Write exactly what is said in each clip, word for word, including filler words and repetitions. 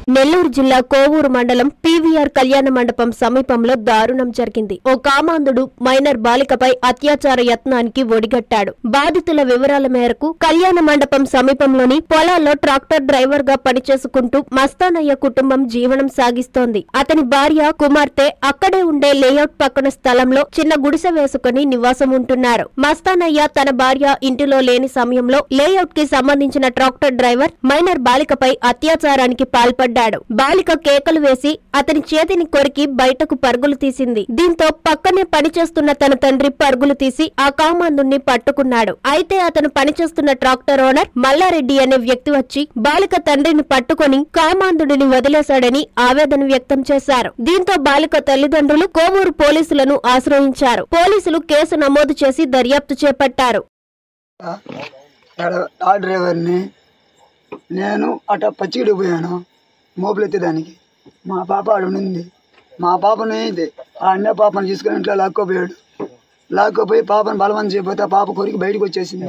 నెల్లూరు జిల్లా కోవూరు మండలం పీవీఆర్ కళ్యాణ మండపం సమీపంలో దారుణం జరిగింది. ఓ కామాంధుడు మైనర్ బాలికపై అత్యాచార యత్నానికి ఒడిగట్టాడు. బాధితుల వివరాల మేరకు కళ్యాణ మండపం సమీపంలోని పొలాల్లో ట్రాక్టర్ డ్రైవర్ గా పనిచేసుకుంటూ మస్తానయ్య కుటుంబం జీవనం సాగిస్తోంది. అతని భార్య, కుమార్తె అక్కడే ఉండే లేఅవుట్ పక్కన స్థలంలో చిన్న గుడిసె వేసుకుని నివాసం ఉంటున్నారు. మస్తానయ్య తన భార్య ఇంటిలో లేని సమయంలో లేఅవుట్ కి సంబంధించిన ట్రాక్టర్ డ్రైవర్ మైనర్ బాలికపై అత్యాచారానికి పాల్పడ్డాడు. బాలిక కేకలు వేసి అతని చేతిని కొరికి బయటకు పరుగులు తీసింది. దీంతో పక్కనే పనిచేస్తున్న తన తండ్రి పరుగులు తీసి ఆ కామాంధుణ్ణి పట్టుకున్నాడు. అయితే అతను పనిచేస్తున్న ట్రాక్టర్ ఓనర్ మల్లారెడ్డి అనే వ్యక్తి వచ్చి బాలిక తండ్రిని పట్టుకుని కామాంధుడిని వదిలేశాడని ఆవేదన వ్యక్తం చేశారు. దీంతో బాలిక తల్లిదండ్రులు కోవూరు పోలీసులను ఆశ్రయించారు. పోలీసులు కేసు నమోదు చేసి దర్యాప్తు చేపట్టారు. నేను అట పచ్చిగడి పోయాను మోపులు ఎత్తేదానికి. మా పాప ఆడ ఉంది. మా పాపని ఆ అన్న పాపను తీసుకుని ఇంట్లో లాక్కోపోయాడు. లాక్కోపోయి పాపను బలవంతం చేయకపోతే ఆ పాప కొరికి బయటకు వచ్చేసింది.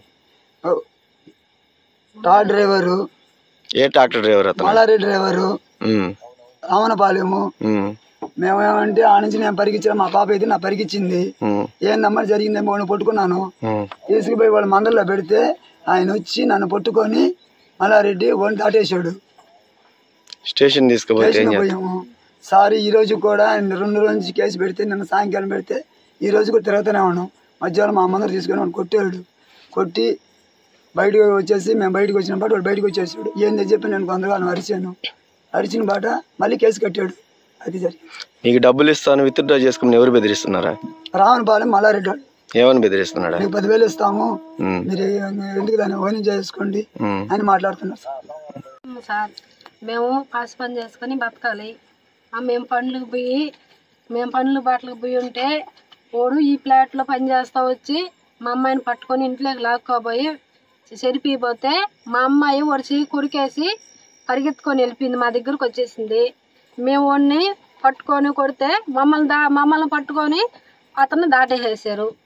ట్రాక్టర్ డ్రైవరు ఏ tractor driver Mallareddy driver Ramanapalem. మేమేమంటే ఆ నుంచి నేను పరిగించిన మా పాప అయితే నా పరిగించింది. ఏందమ్మా జరిగిందేమో అని పట్టుకున్నాను. తీసుకుపోయి వాళ్ళ మందల్లో పెడితే ఆయన వచ్చి నన్ను పట్టుకొని మల్లారెడ్డి ఒంటి దాటేశాడు. స్టేషన్ పోయాము. సారీ ఈ రోజు కూడా రెండు రోజు నుంచి కేసు పెడితే నిన్న సాయంకాలం పెడితే ఈ రోజు కూడా తిరుగుతూనే ఉన్నాం. మధ్యాహ్నం మా మందరు తీసుకొని వాడు కొట్టాడు. కొట్టి బయటకు వచ్చేసి మేము బయటకు వచ్చిన పాటు వాడు బయటకు వచ్చేసాడు. ఏందని చెప్పి నేను కొందరు అరిచాను. అరిచిన పాట మళ్ళీ కేసు కట్టాడు. అది జరిగింది. నీకు డబ్బులు ఇస్తాను విత్డ్రా చేసుకుని ఎవరు బెదిరిస్తున్నారా? రావణపాలెం మల్లారెడ్డి వాడు. ఏమని బెదిరిస్తున్నాడు? మీకు పదివేలు ఇస్తాము, మీరు ఎందుకు దాన్ని ఓన్ చేసుకోండి అని మాట్లాడుతున్నారు సార్. మేము పాసి పని చేసుకొని బతకాలి. మేము పనులకు పోయి మేము పనులు బాటలకు పోయి ఉంటే ఓడు ఈ ఫ్లాట్లో పని చేస్తా వచ్చి మా అమ్మాయిని పట్టుకొని ఇంట్లోకి లాక్కోబోయి చెరిపిపోతే మా అమ్మాయి ఒడిచి కురికేసి పరిగెత్తుకొని వెళ్ళిపోయింది. మా దగ్గరకు వచ్చేసింది. మేము వాడిని పట్టుకొని కొడితే మమ్మల్ని దా మమ్మల్ని పట్టుకొని అతను దాటేసేసారు.